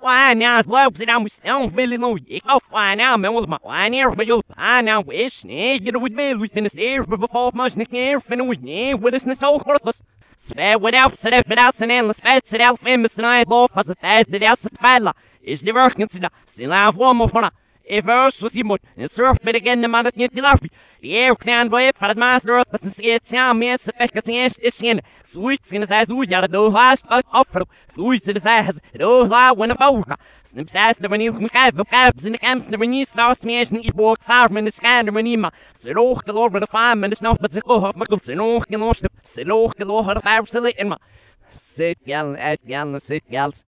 وانا لوبس انا مستون في اللي نو يقف انا من ما وانا بيو انا ويش نيجر ويدبل ويفنس اير بفوق ماش نكير فنوجني ودسنا سو خرطس سبا without سلف without سنين سبات سلف famous tonight love as a fast that else falla is the work consider still have one more Evers was he and surf but again the man at the larpy. The air can go for the master but since it's now me as is in sweets in his eyes we got those last offer sweets in his eyes those loud when a boga snips as the veneers we have the cabs in the camps the veneers starts me as the box arm in the scan the venima so the lord with the farm and the snuff but the go of Michael so the lord the lord the absolutely in my sit gal at gal sit gals